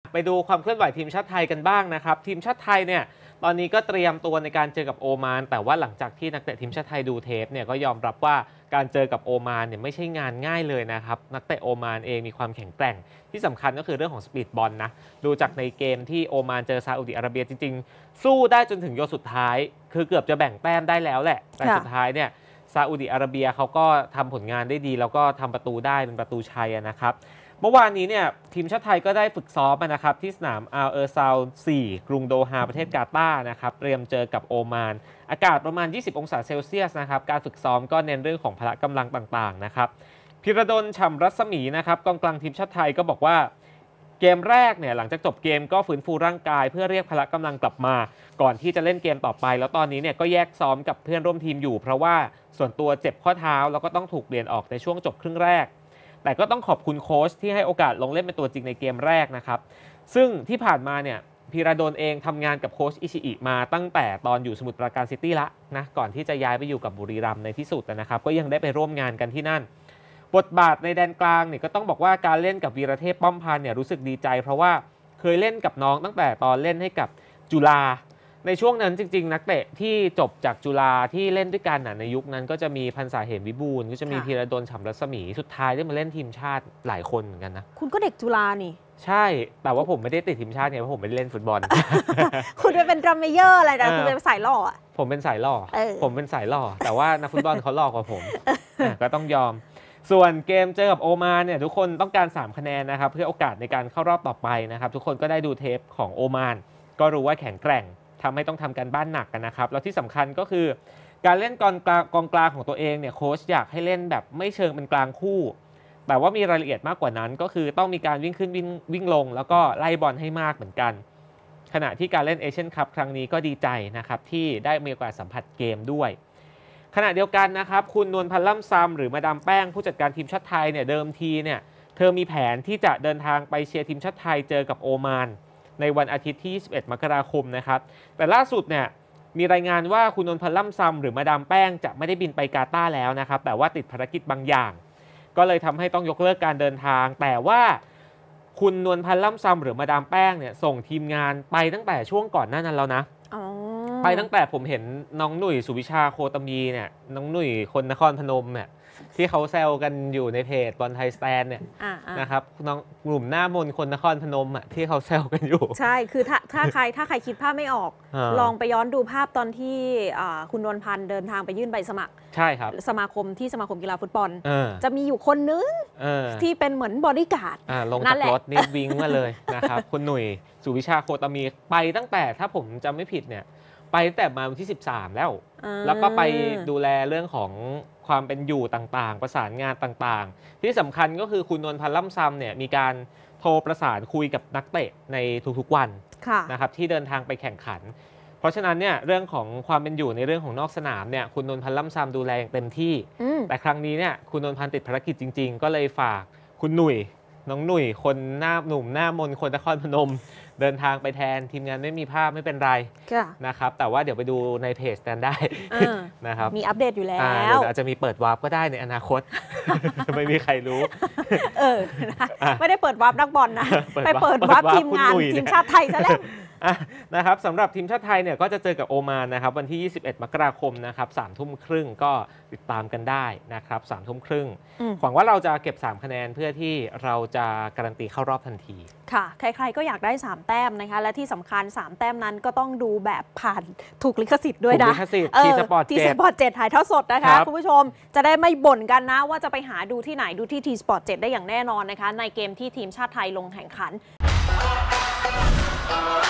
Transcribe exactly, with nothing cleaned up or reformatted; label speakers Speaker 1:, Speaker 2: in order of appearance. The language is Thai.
Speaker 1: ไปดูความเคลื่อนไหวทีมชาติไทยกันบ้างนะครับทีมชาติไทยเนี่ยตอนนี้ก็เตรียมตัวในการเจอกับโอมานแต่ว่าหลังจากที่นักเตะทีมชาติไทยดูเทปเนี่ยก็ยอมรับว่าการเจอกับโอมานเนี่ยไม่ใช่งานง่ายเลยนะครับนักเตะโอมานเองมีความแข็งแกร่งที่สำคัญก็คือเรื่องของสปีดบอลนะดูจากในเกมที่โอมานเจอซาอุดิอาระเบียจริงๆสู้ได้จนถึงโยนสุดท้ายคือเกือบจะแบ่งแต้มได้แล้วแหละแต่สุดท้ายเนี่ยซาอุดิอาระเบียเขาก็ทำผลงานได้ดีแล้วก็ทำประตูได้เป็นประตูชัยนะครับเมื่อวานนี้เนี่ยทีมชาติไทยก็ได้ฝึกซ้อมนะครับที่สนามอัลเออร์ซาวสี่กรุงโดฮาประเทศกาตาร์นะครับเตรียมเจอกับโอมานอากาศประมาณยี่สิบองศาเซลเซียสนะครับการฝึกซ้อมก็เน้นเรื่องของพละกำลังต่างๆนะครับพิรดล ฉ่ำรัศมีนะครับกองกลางทีมชาติไทยก็บอกว่าเกมแรกเนี่ยหลังจากจบเกมก็ฟื้นฟูร่างกายเพื่อเรียกพละกำลังกลับมาก่อนที่จะเล่นเกมต่อไปแล้วตอนนี้เนี่ยก็แยกซ้อมกับเพื่อนร่วมทีมอยู่เพราะว่าส่วนตัวเจ็บข้อเท้าแล้วก็ต้องถูกเปลี่ยนออกในช่วงจบครึ่งแรกแต่ก็ต้องขอบคุณโค้ชที่ให้โอกาสลงเล่นเป็นตัวจริงในเกมแรกนะครับซึ่งที่ผ่านมาเนี่ยพีระดลเองทำงานกับโค้ชอิชิอิมาตั้งแต่ตอนอยู่สมุทรปราการซิตี้ละนะก่อนที่จะย้ายไปอยู่กับบุรีรัมย์ในที่สุดนะครับก็ยังได้ไปร่วมงานกันที่นั่นบทบาทในแดนกลางเนี่ยก็ต้องบอกว่าการเล่นกับวีรเทพป้อมพันธ์เนี่ยรู้สึกดีใจเพราะว่าเคยเล่นกับน้องตั้งแต่ตอนเล่นให้กับจุฬาในช่วงนั้นจริงๆนักเตะที่จบจากจุฬาที่เล่นด้วยกันในยุคนั้นก็จะมีพันษาเหมวิบูลย์ก็จะมีพีระดล ฉ่ำรัศมีสุดท้ายได้มาเล่นทีมชาติหลายคนเหมือนกันนะ
Speaker 2: คุณก็เด็กจุฬานี่
Speaker 1: ใช่แต่ว่าผมไม่ได้ติดทีมชาติไงเพราะผมไม่ได้เล่นฟุตบอล
Speaker 2: คุณเป็นดรัมเมเยอร์อะไรนะคุณเป็นสายหล่ออ่ะ
Speaker 1: ผมเป็นสายหล่อผมเป็นสายหล่อแต่ว่านักฟุตบอลเขาหล่อกว่าผมก็ต้องยอมส่วนเกมเจอกับโอมานเนี่ยทุกคนต้องการสามคะแนนนะครับเพื่อโอกาสในการเข้ารอบต่อไปนะครับทุกคนก็ได้ดูเทปของโอมานก็รู้ว่าแข็งแกร่งทำให้ต้องทำการบ้านหนักกันนะครับแล้วที่สำคัญก็คือการเล่นกองกลางกองกลางของตัวเองเนี่ยโค้ชอยากให้เล่นแบบไม่เชิงเป็นกลางคู่แต่ว่ามีรายละเอียดมากกว่านั้นก็คือต้องมีการวิ่งขึ้นวิ่งวิ่งลงแล้วก็ไล่บอลให้มากเหมือนกันขณะที่การเล่นเอเชียนคัพครั้งนี้ก็ดีใจนะครับที่ได้มีโอกาสสัมผัสเกมด้วยขณะเดียวกันนะครับคุณนวลพันธ์ล่ำซำหรือมาดามแป้งผู้จัดการทีมชาติไทยเนี่ยเดิมทีเนี่ยเธอมีแผนที่จะเดินทางไปเชียร์ทีมชาติไทยเจอกับโอมานในวันอาทิตย์ที่ยี่สิบเอ็ดมกราคมนะครับแต่ล่าสุดเนี่ยมีรายงานว่าคุณนวลพันธ์ล่ำซำหรือมาดามแป้งจะไม่ได้บินไปกาตาร์แล้วนะครับแต่ว่าติดภารกิจบางอย่างก็เลยทำให้ต้องยกเลิกการเดินทางแต่ว่าคุณนวลพันธ์ล่ำซำหรือมาดามแป้งเนี่ยส่งทีมงานไปตั้งแต่ช่วงก่อนหน้านั้นแล้วนะไปตั้งแต่ผมเห็นน้องหนุ่ยสุวิชาโคตมีเนี่ยน้องหนุ่ยคนนครพนมเนี่ยที่เขาแซวกันอยู่ในเพจบอลไทยสแตนเนี่ยนะครับน้องกลุ่มหน้ามนคนนครพนมอ่ะที่เขาแซวกันอยู่
Speaker 2: ใช่คือถ้าถ้าใครถ้าใครคิดภาพไม่ออกลองไปย้อนดูภาพตอนที่คุณนวลพันธ์เดินทางไปยื่นใบสมัคร
Speaker 1: ใช่ครับ
Speaker 2: สมาคมที่สมาคมกีฬาฟุตบอลจะมีอยู่คนนึงที่เป็นเหมือนบอดี้การ์ด
Speaker 1: ลงจากรถนี่วิ่งมาเลยนะครับคุณหนุ่ยสุวิชาโคตมีไปตั้งแต่ถ้าผมจำไม่ผิดเนี่ยไปแต่มาวันที่สิบสามแล้วแล้วก็ไปดูแลเรื่องของความเป็นอยู่ต่างๆประสานงานต่างๆที่สำคัญก็คือคุณนวลพันธ์ล่ำซำเนี่ยมีการโทรประสานคุยกับนักเตะในทุกๆวันนะครับที่เดินทางไปแข่งขันเพราะฉะนั้นเนี่ยเรื่องของความเป็นอยู่ในเรื่องของนอกสนามเนี่ยคุณนวลพันธ์ล่ำซำดูแลอย่างเต็มที่แต่ครั้งนี้เนี่ยคุณนวลพันธ์ติดภารกิจจริงๆก็เลยฝากคุณหนุ่ยน้องหนุ่ยคนหน้าหนุ่มหน้ามนคนนครพนมเดินทางไปแทนทีมงานไม่มีภาพไม่เป็นไรนะครับแต่ว่าเดี๋ยวไปดูในเพจกันได้นะครับ
Speaker 2: มีอัปเดตอยู่แล้ว
Speaker 1: เดี๋ยวอาจจะมีเปิดวาร์ปก็ได้ในอนาคต ไม่มีใครรู้
Speaker 2: เออไม่ได้เปิดวาร์ปนักบอลนะไปเปิดวาร์ปทีมงานทีมชาติไทยซะแล้ว
Speaker 1: นะครับสำหรับทีมชาติไทยเนี่ยก็จะเจอกับโอมานนะครับวันที่ยี่สิบเอ็ดมกราคมนะครับสามทุ่มครึ่งก็ติดตามกันได้นะครับสามทุ่มครึ่งหวังว่าเราจะเก็บสามคะแนนเพื่อที่เราจะการันตีเข้ารอบทันที
Speaker 2: ค่ะใครๆก็อยากได้สามแต้มนะคะและที่สำคัญสามแต้มนั้นก็ต้องดูแบบผ่านถูกลิขสิทธิ์ด้วยนะ
Speaker 1: ลิขสิทธิ์ที่สปอร์ตเจ็ด
Speaker 2: ที่สปอร์ตเจ็ดถ่ายทอดสดนะคะคุณผู้ชมจะได้ไม่บ่นกันนะว่าจะไปหาดูที่ไหนดูที่ทีสปอร์ตเจ็ดได้อย่างแน่นอนนะคะในเกมที่ทีมชาติไทยลงแข่งขัน